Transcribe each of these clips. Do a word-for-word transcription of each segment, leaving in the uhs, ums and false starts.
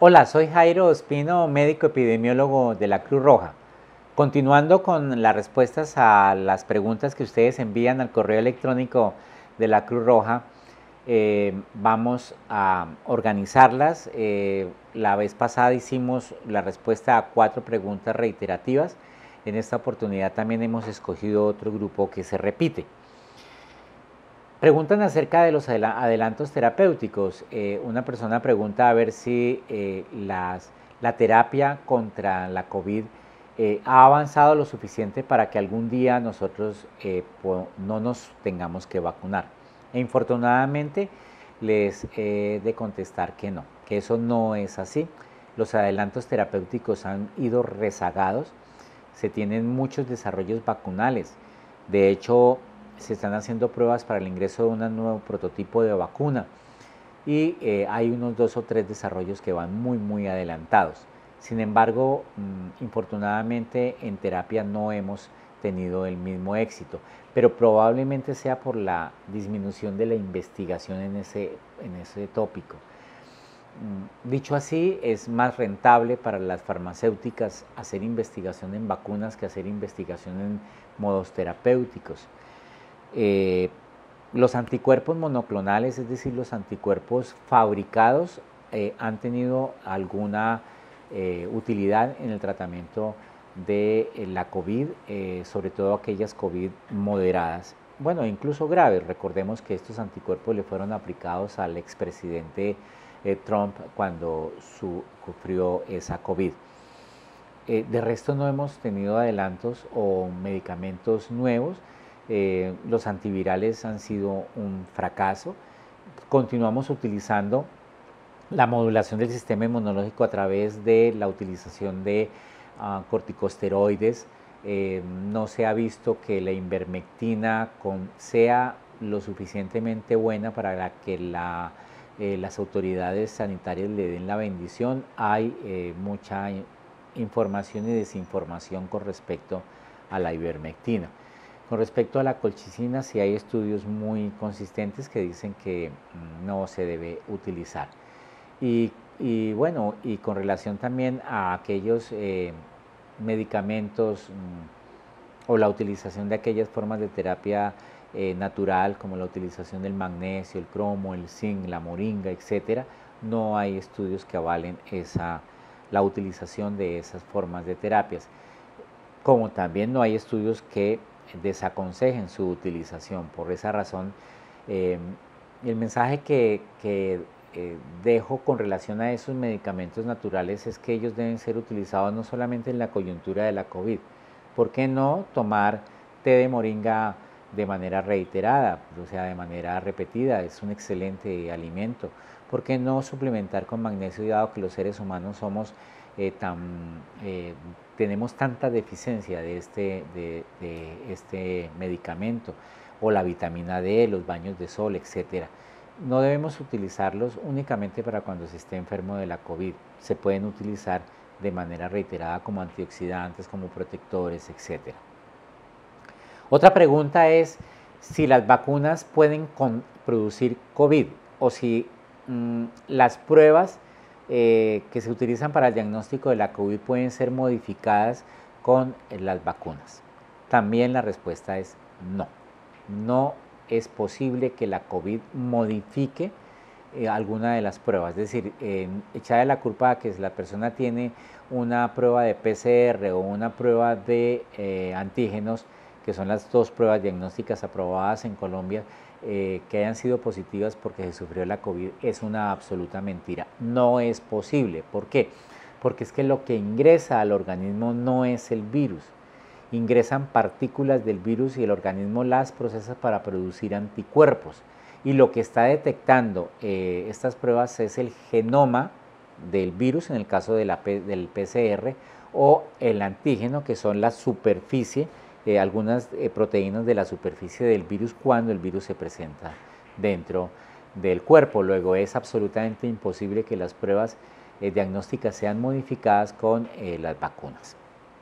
Hola, soy Jairo Ospino, médico epidemiólogo de la Cruz Roja. Continuando con las respuestas a las preguntas que ustedes envían al correo electrónico de la Cruz Roja, eh, vamos a organizarlas. Eh, la vez pasada hicimos la respuesta a cuatro preguntas reiterativas. En esta oportunidad también hemos escogido otro grupo que se repite. Preguntan acerca de los adelantos terapéuticos. Eh, una persona pregunta a ver si eh, las, la terapia contra la COVID eh, ha avanzado lo suficiente para que algún día nosotros eh, no nos tengamos que vacunar. E infortunadamente les he de contestar que no, que eso no es así. Los adelantos terapéuticos han ido rezagados, se tienen muchos desarrollos vacunales. De hecho, se están haciendo pruebas para el ingreso de un nuevo prototipo de vacuna y eh, hay unos dos o tres desarrollos que van muy muy adelantados. Sin embargo, mmm, infortunadamente en terapia no hemos tenido el mismo éxito, pero probablemente sea por la disminución de la investigación en ese, en ese tópico. Mm, dicho así, es más rentable para las farmacéuticas hacer investigación en vacunas que hacer investigación en modos terapéuticos. Eh, los anticuerpos monoclonales, es decir, los anticuerpos fabricados, eh, han tenido alguna eh, utilidad en el tratamiento de eh, la COVID, eh, sobre todo aquellas COVID moderadas, bueno, incluso graves. Recordemos que estos anticuerpos le fueron aplicados al expresidente eh, Trump cuando su, sufrió esa COVID. Eh, de resto no hemos tenido adelantos o medicamentos nuevos. Eh, los antivirales han sido un fracaso. Continuamos utilizando la modulación del sistema inmunológico a través de la utilización de uh, corticosteroides. Eh, no se ha visto que la ivermectina con, sea lo suficientemente buena para que la, eh, las autoridades sanitarias le den la bendición. Hay eh, mucha información y desinformación con respecto a la ivermectina. Con respecto a la colchicina, sí hay estudios muy consistentes que dicen que no se debe utilizar. Y, y bueno, y con relación también a aquellos eh, medicamentos mmm, o la utilización de aquellas formas de terapia eh, natural, como la utilización del magnesio, el cromo, el zinc, la moringa, etcétera, no hay estudios que avalen esa, la utilización de esas formas de terapias. Como también no hay estudios que desaconsejen su utilización. Por esa razón, eh, el mensaje que, que eh, dejo con relación a esos medicamentos naturales es que ellos deben ser utilizados no solamente en la coyuntura de la COVID. ¿Por qué no tomar té de moringa de manera reiterada, o sea, de manera repetida? Es un excelente alimento. ¿Por qué no suplementar con magnesio, dado que los seres humanos somos eh, tan... Eh, tenemos tanta deficiencia de este, de, de este medicamento, o la vitamina D, los baños de sol, etcétera? No debemos utilizarlos únicamente para cuando se esté enfermo de la COVID. Se pueden utilizar de manera reiterada como antioxidantes, como protectores, etcétera. Otra pregunta es si las vacunas pueden con, producir COVID o si mmm, las pruebas Eh, que se utilizan para el diagnóstico de la COVID pueden ser modificadas con eh, las vacunas. También la respuesta es no. No es posible que la COVID modifique eh, alguna de las pruebas. Es decir, eh, echarle la culpa a que la persona tiene una prueba de P C R o una prueba de eh, antígenos, que son las dos pruebas diagnósticas aprobadas en Colombia, Eh, que hayan sido positivas porque se sufrió la COVID, es una absoluta mentira. No es posible. ¿Por qué? Porque es que lo que ingresa al organismo no es el virus. Ingresan partículas del virus y el organismo las procesa para producir anticuerpos. Y lo que está detectando eh, estas pruebas es el genoma del virus, en el caso de la, del P C R, o el antígeno, que son la superficie, Eh, algunas eh, proteínas de la superficie del virus cuando el virus se presenta dentro del cuerpo. Luego es absolutamente imposible que las pruebas eh, diagnósticas sean modificadas con eh, las vacunas.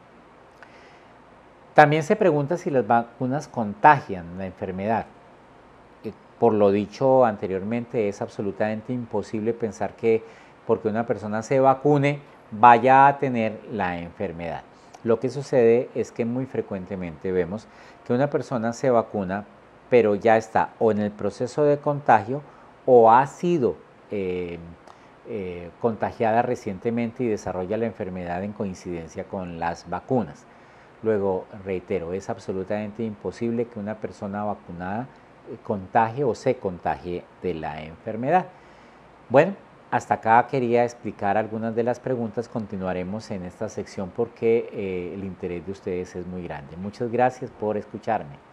También se pregunta si las vacunas contagian la enfermedad. Eh, por lo dicho anteriormente, es absolutamente imposible pensar que porque una persona se vacune vaya a tener la enfermedad. Lo que sucede es que muy frecuentemente vemos que una persona se vacuna, pero ya está o en el proceso de contagio o ha sido eh, eh, contagiada recientemente y desarrolla la enfermedad en coincidencia con las vacunas. Luego, reitero, es absolutamente imposible que una persona vacunada contagie o se contagie de la enfermedad. Bueno, hasta acá quería explicar algunas de las preguntas. Continuaremos en esta sección porque eh, el interés de ustedes es muy grande. Muchas gracias por escucharme.